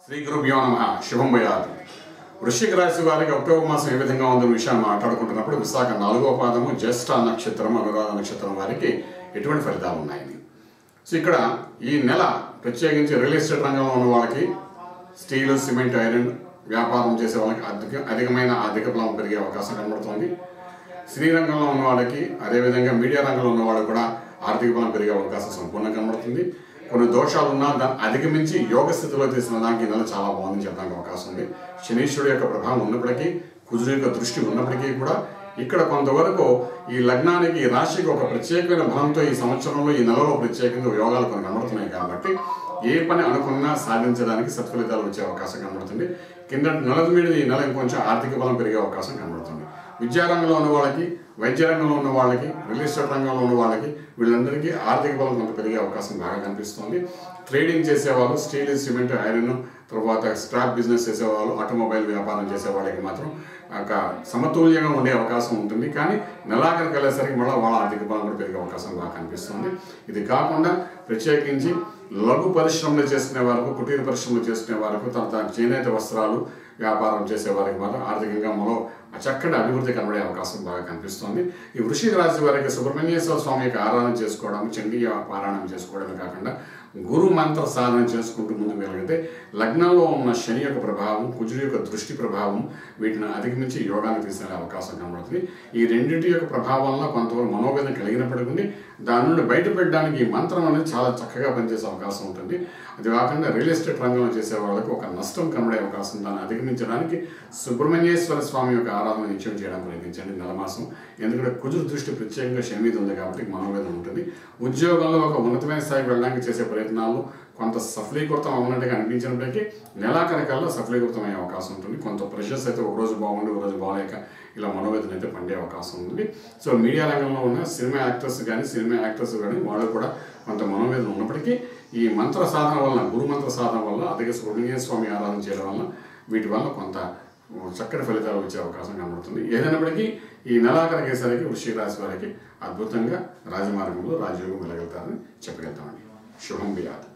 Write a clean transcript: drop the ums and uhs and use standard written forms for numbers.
శ్రీ గురుభ్యో నమః. శుభం భయాత్. వృశ్చిక రాశి వారికి అక్టోబర్ మాసం ఏ విధంగా ఉందన్న విషయాన్ని మాట్లాడుకుంటున్నప్పుడు విశాఖ 4వ పాదము జ్యేష్ఠ నక్షత్రం అనురాధ నక్షత్రం వారికి ఎటువంటి ఫలితాలు ఉన్నాయని. సో ఇక్కడ ఈ నెల ప్రత్యేకించి రియల్ ఎస్టేట్ రంగంలో ఉన్న వాళ్ళకి, స్టీల్, సిమెంట్, ఐరన్ వ్యాపారం చేసే వాళ్ళకి అధికమైన ఆర్థిక బలం పెరిగే అవకాశం కనబడుతుంది. సినీ రంగంలో ఉన్న వాళ్ళకి, అదేవిధంగా మీడియా రంగంలో ఉన్న వాళ్ళకి కూడా ఆర్థిక బలం పెరిగే అవకాశం సంపూర్ణంగా కనబడుతుంది. కొన్ని దోషాలు ఉన్నా దాన్ని అధిగమించి యోగ స్థితిలో తీసిన దానికి నెల చాలా బాగుందని చెప్పడానికి అవకాశం ఉంది. శనీశ్వరుడు యొక్క ప్రభావం ఉన్నప్పటికీ, కుజుడు యొక్క దృష్టి ఉన్నప్పటికీ కూడా ఇక్కడ కొంతవరకు ఈ లగ్నానికి, ఈ రాశికి ఒక ప్రత్యేకమైన బలంతో ఈ సంవత్సరంలో, ఈ నెలలో ప్రత్యేకంగా యోగాలు కొన్ని కనబడుతున్నాయి కాబట్టి ఏ పని అనుకున్నా సాధించడానికి సత్ఫలితాలు వచ్చే అవకాశం కనబడుతుంది. కింద నెల మీద ఈ నెల ఇంకొంచెం ఆర్థిక బలం పెరిగే అవకాశం కనబడుతుంది. విద్యారంగంలో ఉన్న వాళ్ళకి, వైద్య రంగంలో ఉన్న వాళ్ళకి, రియల్ ఎస్టేట్ రంగంలో ఉన్న వాళ్ళకి, వీళ్ళందరికీ ఆర్థిక బలం కొంత పెరిగే అవకాశం బాగా కనిపిస్తుంది. ట్రేడింగ్ చేసేవాళ్ళు, స్టీల్, సిమెంట్, ఐరన్, తర్వాత స్క్రాప్ బిజినెస్ చేసేవాళ్ళు, ఆటోమొబైల్ వ్యాపారం చేసే వాళ్ళకి మాత్రం ఒక సమతుల్యంగా ఉండే అవకాశం ఉంటుంది. కానీ నెలాఖరికి వెళ్ళేసరికి మళ్ళీ వాళ్ళ ఆర్థిక బలం కూడా పెరిగే అవకాశం బాగా కనిపిస్తుంది. ఇది కాకుండా ప్రత్యేకించి లఘు పరిశ్రమలు చేసుకునే వారికి, కుటీర పరిశ్రమలు చేసుకునే వారికి, తర్వాత చేనేత వస్త్రాలు వ్యాపారం చేసే వారికి మాత్రం ఆర్థికంగా మరో చక్కటి అభివృద్ధి కనబడే అవకాశం బాగా కనిపిస్తుంది. ఈ వృశ్చిక రాశి వారికి సుబ్రహ్మణ్యేశ్వర స్వామి యొక్క ఆరాధన చేసుకోవడం, చండీ పారాయణం చేసుకోవడమే కాకుండా గురు మంత్ర సాధన చేసుకుంటూ ముందుకు వెళ్ళితే లగ్నంలో ఉన్న శని యొక్క ప్రభావం, కుజుడి యొక్క దృష్టి ప్రభావం వీటిని అధిగమించి యోగాన్ని తీసుకునే అవకాశం కనబడుతుంది. ఈ రెండింటి యొక్క ప్రభావంలో కొంతవరకు మనోవేదన కలిగినప్పటికీ దాని నుండి బయటపెట్టడానికి ఈ మంత్రం అనేది చాలా చక్కగా పనిచేసే అవకాశం ఉంటుంది. అది కాకుండా రియల్ ఎస్టేట్ రంగంలో చేసే వాళ్ళకి ఒక నష్టం కనబడే అవకాశం, దాన్ని అధిగమించడానికి సుబ్రహ్మణ్యేశ్వర స్వామి యొక్క ఆరాధన నిత్యం చేయడానికి ప్రయత్నించండి నెల మాసం. ఎందుకంటే కుజుడు దృష్టి ప్రత్యేకంగా శని మీద ఉంది కాబట్టి మనోవేదన ఉంటుంది. ఉద్యోగంలో ఒక ఉన్నతమైన స్థాయికి వెళ్ళడానికి చేసే ప్రయత్నాలు కొంత సఫలీకృతం అవ్వనట్టుగా అనిపించినప్పటికీ నెలాఖరికల్లా సఫలీకృతం అయ్యే అవకాశం ఉంటుంది. కొంత ప్రెషర్స్ అయితే ఒకరోజు బాగుండి ఒకరోజు బాగాలేక ఇలా మనోవేదన అయితే పండే అవకాశం ఉంది. సో మీడియా రంగంలో ఉన్న సినిమా యాక్టర్స్ కానీ వాళ్ళు కూడా కొంత మనోవేదన ఉన్నప్పటికీ ఈ మంత్ర సాధన వల్ల, గురు మంత్ర సాధన వల్ల, అధిక సుబ్రహ్మణ్య స్వామి ఆరాధన చేయడం వల్ల వీటి వల్ల కొంత చక్కటి ఫలితాలు వచ్చే అవకాశం కనబడుతుంది. ఏదైనప్పటికీ ఈ నెలాఖరికేసరికి వృశ్చిక రాశి వారికి అద్భుతంగా రాజమార్గంలో రాజయోగం వెళ్ళగలుగుతారని చెప్పగలుగుతామండి. శుభం బియాత్.